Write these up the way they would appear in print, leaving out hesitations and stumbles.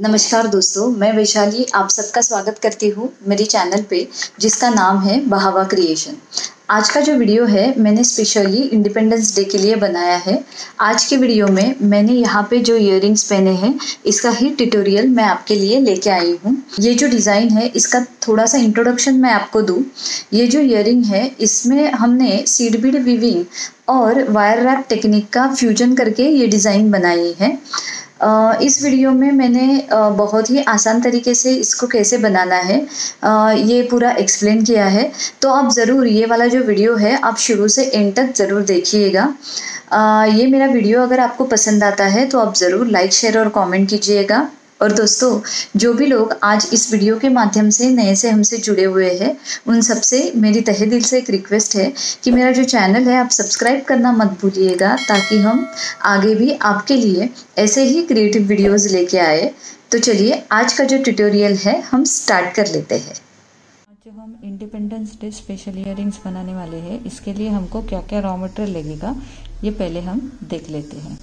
नमस्कार दोस्तों, मैं वैशाली आप सबका स्वागत करती हूँ मेरी चैनल पे जिसका नाम है बहावा क्रिएशन। आज का जो वीडियो है मैंने स्पेशली इंडिपेंडेंस डे के लिए बनाया है। आज के वीडियो में मैंने यहाँ पे जो इयररिंग्स पहने हैं इसका ही ट्यूटोरियल मैं आपके लिए लेके आई हूँ। ये जो डिज़ाइन है इसका थोड़ा सा इंट्रोडक्शन मैं आपको दूँ। ये जो इयररिंग है इसमें हमने सीड बीड वीविंग और वायर रैप टेक्निक का फ्यूजन करके ये डिज़ाइन बनाई है। इस वीडियो में मैंने बहुत ही आसान तरीके से इसको कैसे बनाना है ये पूरा एक्सप्लेन किया है। तो आप ज़रूर ये वाला जो वीडियो है आप शुरू से एंड तक ज़रूर देखिएगा। ये मेरा वीडियो अगर आपको पसंद आता है तो आप ज़रूर लाइक शेयर और कमेंट कीजिएगा। और दोस्तों, जो भी लोग आज इस वीडियो के माध्यम से नए से हमसे जुड़े हुए हैं उन सबसे मेरी तहे दिल से एक रिक्वेस्ट है कि मेरा जो चैनल है आप सब्सक्राइब करना मत भूलिएगा, ताकि हम आगे भी आपके लिए ऐसे ही क्रिएटिव वीडियोस लेके आए। तो चलिए आज का जो ट्यूटोरियल है हम स्टार्ट कर लेते हैं। जो हम इंडिपेंडेंस डे स्पेशल इयररिंग्स बनाने वाले हैं इसके लिए हमको क्या क्या रॉ मटेरियल लगेगा ये पहले हम देख लेते हैं।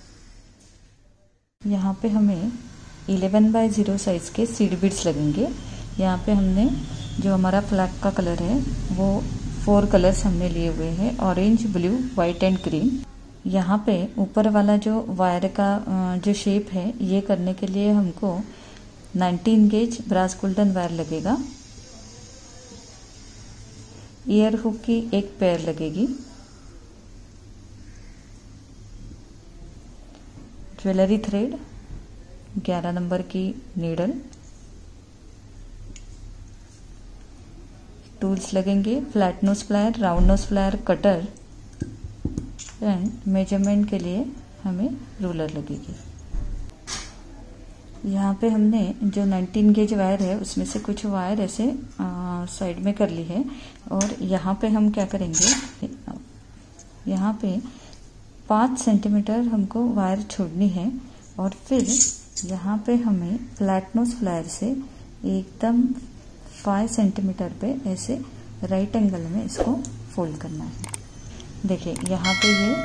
यहाँ पे हमें 11x0 साइज़ के सीड बीड्स लगेंगे। यहाँ पे हमने जो हमारा फ्लैग का कलर है वो 4 कलर्स हमने लिए हुए हैं, orange, blue, white and green. यहाँ पे ऊपर वाला जो वायर का जो शेप है ये करने के लिए हमको 19 गेज ब्रास गोल्डन वायर लगेगा। ईयर हुक की एक पेयर लगेगी। ज्वेलरी थ्रेड, 11 नंबर की नीडल, टूल्स लगेंगे, flat nose plier, round nose plier, cutter and measurement के लिए हमें रूलर लगेगी। यहाँ पे हमने जो 19 गेज वायर है उसमें से कुछ वायर ऐसे साइड में कर ली है और यहाँ पे हम क्या करेंगे, यहाँ पे 5 सेंटीमीटर हमको वायर छोड़नी है और फिर यहाँ पे हमें फ्लैट नोज फ्लायर से एकदम 5 सेंटीमीटर पे ऐसे राइट एंगल में इसको फोल्ड करना है। देखिए यहाँ पे ये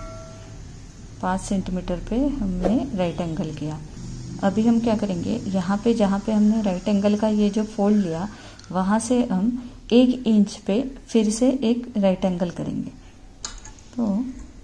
5 सेंटीमीटर पे हमने राइट एंगल किया। अभी हम क्या करेंगे, यहाँ पे जहाँ पे हमने राइट एंगल का ये जो फोल्ड लिया वहाँ से हम 1 इंच पे फिर से एक राइट एंगल करेंगे। तो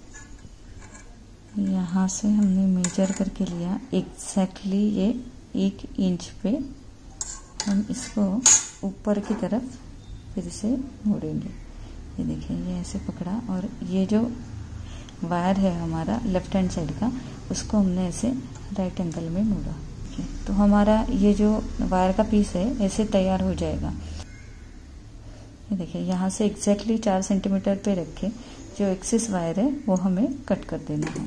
यहाँ से हमने मेजर करके लिया एग्जैक्टली ये 1 इंच पे हम इसको ऊपर की तरफ फिर से मोड़ेंगे। ये देखिए ये ऐसे पकड़ा और ये जो वायर है हमारा लेफ्ट हैंड साइड का उसको हमने ऐसे राइट एंगल में मोड़ा। तो हमारा ये जो वायर का पीस है ऐसे तैयार हो जाएगा। ये देखिए यहाँ से एग्जैक्टली 4 सेंटीमीटर पे रखे जो एक्सिस वायर है वो हमें कट कर देना है।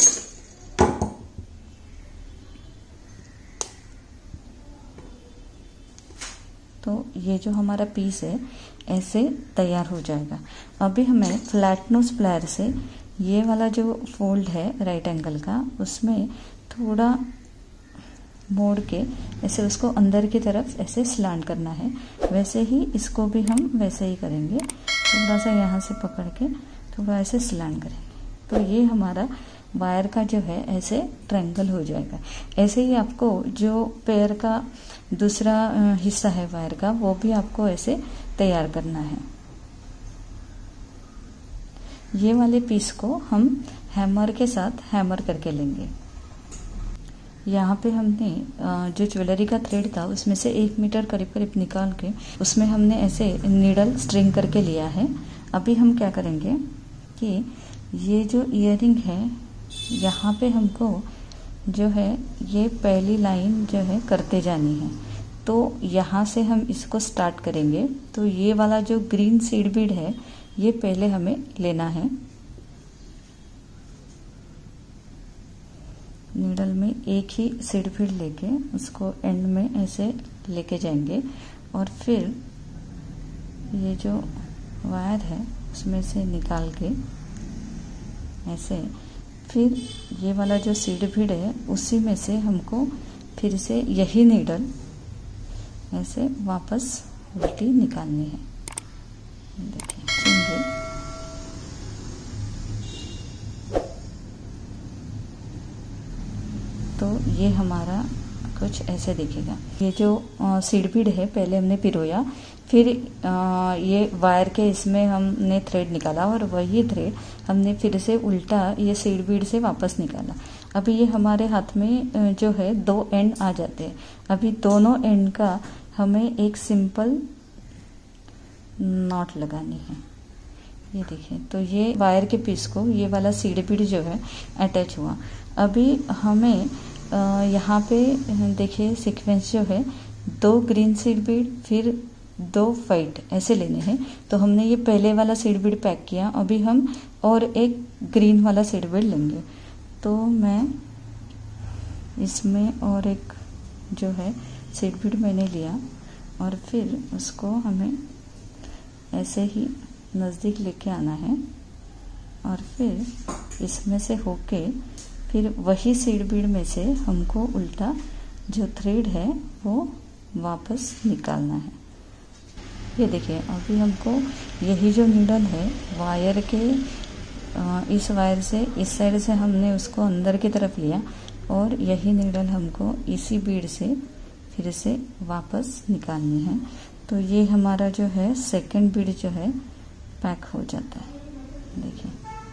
तो ये जो हमारा पीस है ऐसे तैयार हो जाएगा। अभी हमें फ्लैट नोज प्लायर से ये वाला जो फोल्ड है राइट एंगल का उसमें थोड़ा मोड़ के ऐसे उसको अंदर की तरफ ऐसे स्लांट करना है। वैसे ही इसको भी हम वैसे ही करेंगे, थोड़ा सा यहाँ से पकड़ के थोड़ा ऐसे स्लांट करेंगे। तो ये हमारा वायर का जो है ऐसे ट्रायंगल हो जाएगा। ऐसे ही आपको जो पेयर का दूसरा हिस्सा है वायर का वो भी आपको ऐसे तैयार करना है। ये वाले पीस को हम हैमर के साथ हैमर करके लेंगे। यहाँ पे हमने जो ज्वेलरी का थ्रेड था उसमें से 1 मीटर करीब करीब निकाल के उसमें हमने ऐसे नीडल स्ट्रिंग करके लिया है। अभी हम क्या करेंगे कि ये जो इयररिंग है यहाँ पे हमको जो है ये पहली लाइन जो है करते जानी है। तो यहाँ से हम इसको स्टार्ट करेंगे। तो ये वाला जो ग्रीन सीड बीड है ये पहले हमें लेना है। नीडल में एक ही सीड बीड लेके उसको एंड में ऐसे लेके जाएंगे और फिर ये जो वायर है उसमें से निकाल के ऐसे फिर ये वाला जो सीड बीड है उसी में से हमको फिर से यही नीडल ऐसे वापस उल्टी निकालनी है। देखिए सुनिए, तो ये हमारा कुछ ऐसे दिखेगा। ये जो सीड बीड है पहले हमने पिरोया, फिर ये वायर के इसमें हमने थ्रेड निकाला और वही थ्रेड हमने फिर से उल्टा ये सीड बीड से वापस निकाला। अभी ये हमारे हाथ में जो है 2 एंड आ जाते हैं। अभी दोनों एंड का हमें एक सिंपल नॉट लगानी है। ये देखिए, तो ये वायर के पीस को ये वाला सीड बीड जो है अटैच हुआ। अभी हमें यहाँ पे देखिए सीक्वेंस जो है 2 ग्रीन सीड बीड फिर 2 वाइट ऐसे लेने हैं। तो हमने ये पहले वाला सीड बीड पैक किया, अभी हम और एक ग्रीन वाला सीड बीड लेंगे। तो मैं इसमें और एक जो है सीड बीड मैंने लिया और फिर उसको हमें ऐसे ही नज़दीक लेके आना है और फिर इसमें से होके फिर वही सीड बीड में से हमको उल्टा जो थ्रेड है वो वापस निकालना है। ये देखिए, अभी हमको यही जो नीडल है वायर के इस वायर से इस साइड से हमने उसको अंदर की तरफ लिया और यही नीडल हमको इसी बीड से फिर से वापस निकालनी है। तो ये हमारा जो है सेकंड बीड जो है पैक हो जाता है। देखिए,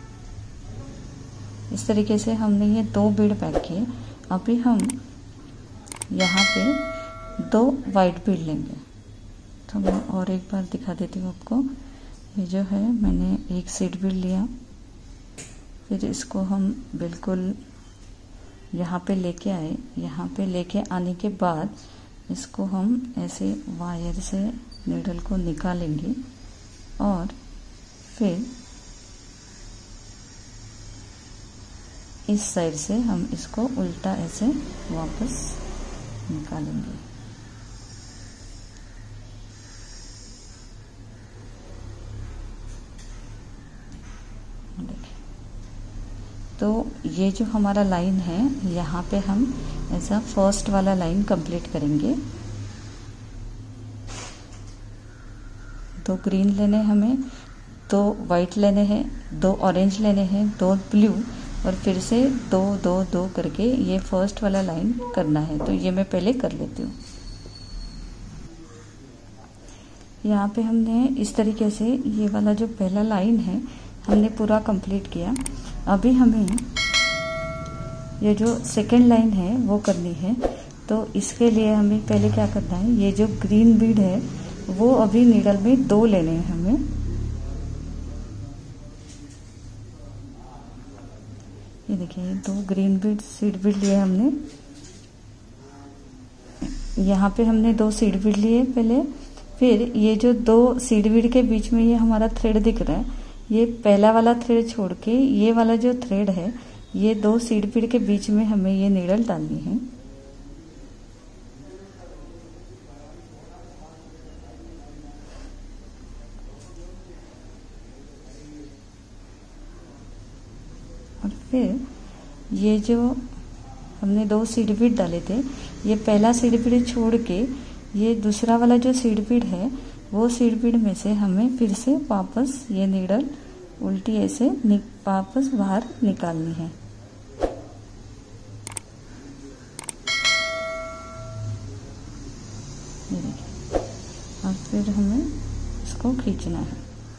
इस तरीके से हमने ये 2 बीड पैक किए। अभी हम यहाँ पे 2 वाइट बीड लेंगे। तो मैं और एक बार दिखा देती हूँ आपको। ये जो है मैंने एक सीड बीड लिया, फिर इसको हम बिल्कुल यहाँ पे लेके आए। यहाँ पे लेके आने के बाद इसको हम ऐसे वायर से नीडल को निकालेंगे और फिर इस साइड से हम इसको उल्टा ऐसे वापस निकालेंगे। देखिए, तो ये जो हमारा लाइन है यहाँ पे हम ऐसा फर्स्ट वाला लाइन कंप्लीट करेंगे। 2 ग्रीन लेने हमें, 2 वाइट लेने हैं, 2 ऑरेंज लेने हैं, 2 ब्लू और फिर से 2 2 2 करके ये फर्स्ट वाला लाइन करना है। तो ये मैं पहले कर लेती हूँ। यहाँ पे हमने इस तरीके से ये वाला जो पहला लाइन है हमने पूरा कंप्लीट किया। अभी हमें ये जो सेकेंड लाइन है वो करनी है। तो इसके लिए हमें पहले क्या करना है, ये जो ग्रीन बीड है वो अभी नीडल में 2 लेने हैं हमें। ये देखिए, 2 ग्रीन बीड सीड बीड लिए हमने। यहाँ पे हमने 2 सीड बीड लिए पहले, फिर ये जो 2 सीड बीड के बीच में ये हमारा थ्रेड दिख रहा है, ये पहला वाला थ्रेड छोड़ के ये वाला जो थ्रेड है ये 2 सीड बीड के बीच में हमें ये नीडल डालनी है। और फिर ये जो हमने 2 सीड बीड डाले थे, ये पहला सीड बीड छोड़ के ये दूसरा वाला जो सीड बीड है वो सीड बीड में से हमें फिर से वापस ये नीडल उल्टी ऐसे वापस बाहर निकालनी है। ये देखिए, और फिर हमें इसको खींचना है।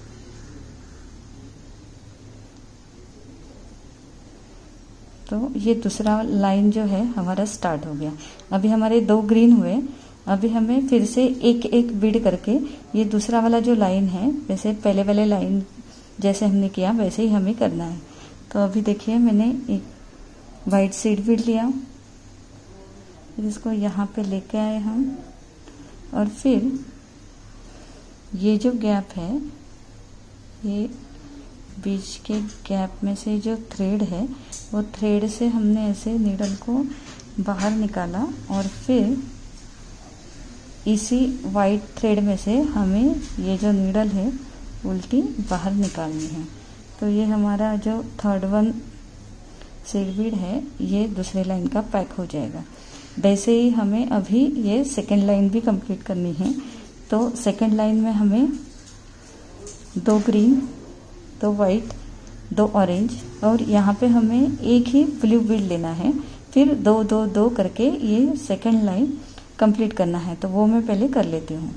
तो ये दूसरा लाइन जो है हमारा स्टार्ट हो गया। अभी हमारे 2 ग्रीन हुए। अभी हमें फिर से एक एक बीड करके ये दूसरा वाला जो लाइन है, वैसे पहले वाले लाइन जैसे हमने किया वैसे ही हमें करना है। तो अभी देखिए, मैंने एक वाइट सीड बीड लिया, फिर इसको यहाँ पे लेके आए हम और फिर ये जो गैप है, ये बीच के गैप में से जो थ्रेड है वो थ्रेड से हमने ऐसे नीडल को बाहर निकाला और फिर इसी वाइट थ्रेड में से हमें ये जो नीडल है उल्टी बाहर निकालनी है। तो ये हमारा जो थर्ड वन सीड बीड है ये दूसरे लाइन का पैक हो जाएगा। वैसे ही हमें अभी ये सेकेंड लाइन भी कंप्लीट करनी है। तो सेकेंड लाइन में हमें 2 ग्रीन, 2 वाइट, 2 ऑरेंज और यहाँ पे हमें एक ही ब्लू बीड लेना है। फिर 2 2 2 करके ये सेकंड लाइन कंप्लीट करना है। तो वो मैं पहले कर लेती हूँ।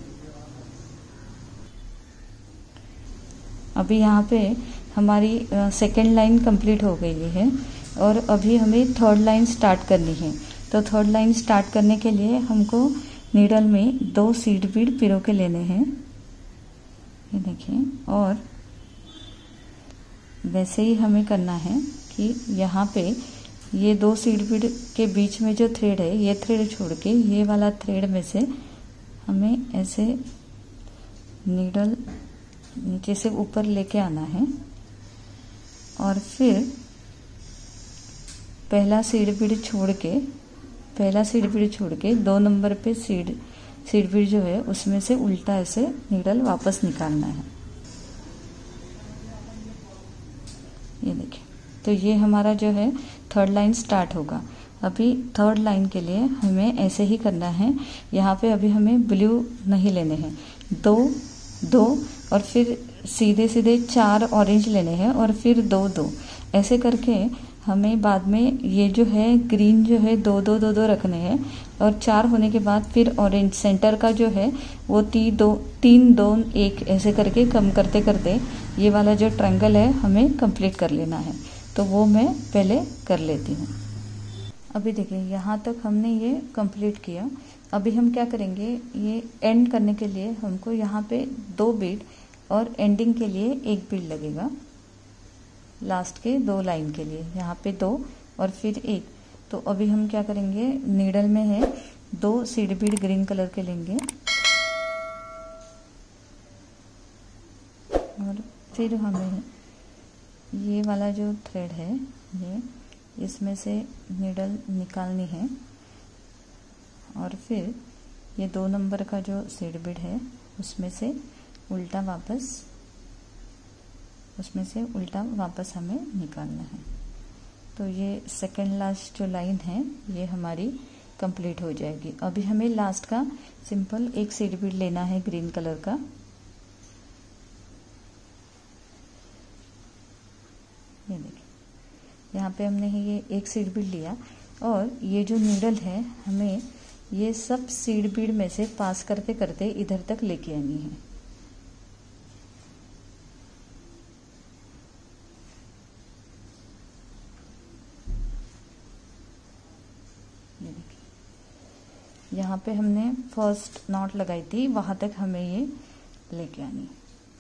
अभी यहाँ पे हमारी सेकंड लाइन कंप्लीट हो गई है और अभी हमें थर्ड लाइन स्टार्ट करनी है। तो थर्ड लाइन स्टार्ट करने के लिए हमको नीडल में 2 सीड बीड पिरो के लेने हैं, ये देखिए। और वैसे ही हमें करना है कि यहाँ पे ये 2 सीड बीड के बीच में जो थ्रेड है, ये थ्रेड छोड़ के ये वाला थ्रेड में से हमें ऐसे नीडल नीचे से ऊपर लेके आना है और फिर पहला सीड बीड छोड़ के 2 नंबर पे सीड बीड जो है उसमें से उल्टा ऐसे नीडल वापस निकालना है, ये देखिए। तो ये हमारा जो है थर्ड लाइन स्टार्ट होगा। अभी थर्ड लाइन के लिए हमें ऐसे ही करना है। यहाँ पे अभी हमें ब्लू नहीं लेने हैं, 2 2 और फिर सीधे सीधे 4 ऑरेंज लेने हैं और फिर 2 2 ऐसे करके हमें बाद में ये जो है ग्रीन जो है 2 2 2 2 रखने हैं और 4 होने के बाद फिर ऑरेंज सेंटर का जो है वो 3 2 1 ऐसे करके कम करते करते ये वाला जो ट्रायंगल है हमें कंप्लीट कर लेना है। तो वो मैं पहले कर लेती हूँ। अभी देखिए यहाँ तक हमने ये कंप्लीट किया। अभी हम क्या करेंगे, ये एंड करने के लिए हमको यहाँ पे 2 बीड और एंडिंग के लिए 1 बीड लगेगा। लास्ट के 2 लाइन के लिए यहाँ पे 2 और फिर 1। तो अभी हम क्या करेंगे, नीडल में है 2 सीड बीड ग्रीन कलर के लेंगे और फिर हमें ये वाला जो थ्रेड है ये इसमें से नीडल निकालनी है और फिर ये 2 नंबर का जो सीड बीड है उसमें से उल्टा वापस हमें निकालना है। तो ये सेकंड लास्ट जो लाइन है ये हमारी कंप्लीट हो जाएगी। अभी हमें लास्ट का सिंपल 1 सीड बीड लेना है ग्रीन कलर का। ये देखिए यहाँ पे हमने ये 1 सीड बीड लिया और ये जो नीडल है हमें ये सब सीड बीड में से पास करते करते इधर तक लेके आनी है। ये देखिए यहाँ पे हमने फर्स्ट नॉट लगाई थी, वहां तक हमें ये लेके आनी है।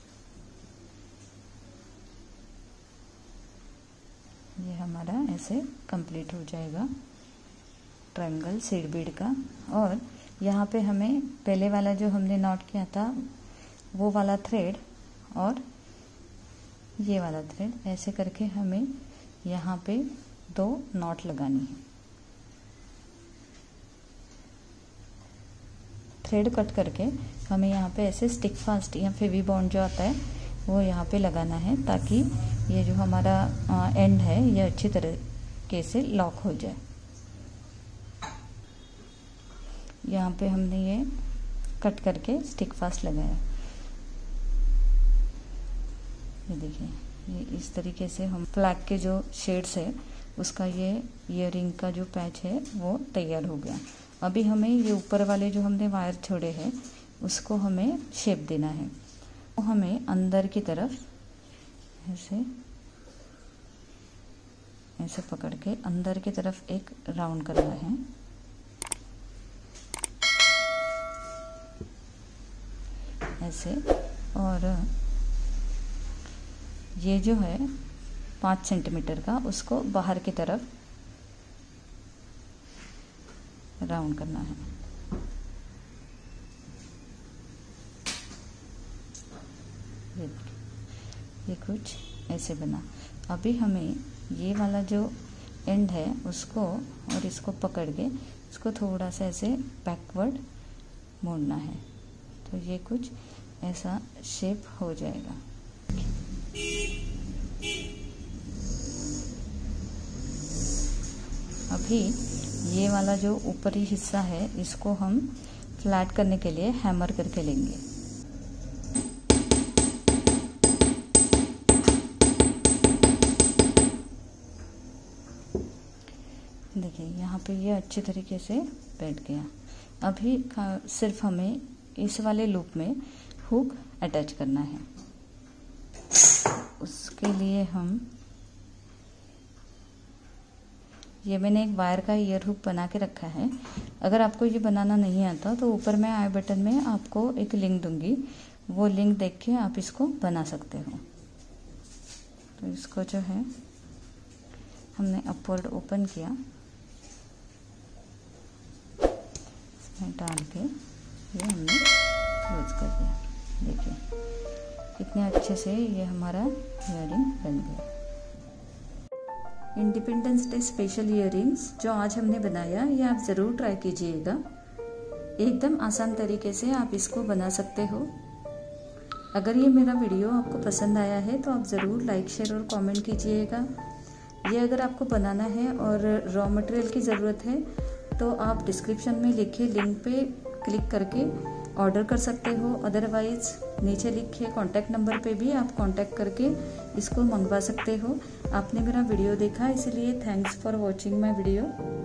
ये हमारा ऐसे कंप्लीट हो जाएगा ट्रायंगल सीड बीड का। और यहाँ पे हमें पहले वाला जो हमने नॉट किया था वो वाला थ्रेड और ये वाला थ्रेड ऐसे करके हमें यहाँ पे 2 नॉट लगानी है। थ्रेड कट करके हमें यहाँ पे ऐसे स्टिक फास्ट या फेवी बॉन्ड जो आता है वो यहाँ पे लगाना है ताकि ये जो हमारा एंड है ये अच्छी तरीके से लॉक हो जाए। यहाँ पे हमने ये कट करके स्टिक फास्ट लगाया। ये देखिए ये इस तरीके से हम फ्लैग के जो शेड्स है उसका ये ईयरिंग का जो पैच है वो तैयार हो गया। अभी हमें ये ऊपर वाले जो हमने वायर छोड़े हैं उसको हमें शेप देना है। तो हमें अंदर की तरफ ऐसे पकड़ के अंदर की तरफ एक राउंड करना है। ऐसे, और ये जो है 5 सेंटीमीटर का उसको बाहर की तरफ राउंड करना है। ये कुछ ऐसे बना। अभी हमें ये वाला जो एंड है उसको और इसको पकड़ के इसको थोड़ा सा ऐसे बैकवर्ड मोड़ना है, तो ये कुछ ऐसा शेप हो जाएगा। अभी ये वाला जो ऊपरी हिस्सा है इसको हम फ्लैट करने के लिए हैमर करके लेंगे। देखिए यहाँ पे ये अच्छे तरीके से बैठ गया। अभी सिर्फ हमें इस वाले लूप में हुक अटैच करना है। उसके लिए ये मैंने एक वायर का ईयर हुक बना के रखा है। अगर आपको ये बनाना नहीं आता तो ऊपर मैं आई बटन में आपको एक लिंक दूंगी, वो लिंक देख के आप इसको बना सकते हो। तो इसको जो है हमने अपवर्ड ओपन किया, इसमें डाल के ये हमने क्लोज कर दिया। देखिए कितने अच्छे से ये हमारा ईयरिंग बन गया। इंडिपेंडेंस डे स्पेशल ईयरिंग्स जो आज हमने बनाया, ये आप ज़रूर ट्राई कीजिएगा। एकदम आसान तरीके से आप इसको बना सकते हो। अगर ये मेरा वीडियो आपको पसंद आया है तो आप ज़रूर लाइक, शेयर और कमेंट कीजिएगा। ये अगर आपको बनाना है और रॉ मटेरियल की ज़रूरत है तो आप डिस्क्रिप्शन में लिखे लिंक पे क्लिक करके ऑर्डर कर सकते हो। अदरवाइज़ नीचे लिखे कॉन्टैक्ट नंबर पे भी आप कॉन्टैक्ट करके इसको मंगवा सकते हो। आपने मेरा वीडियो देखा, इसलिए thanks for watching my video.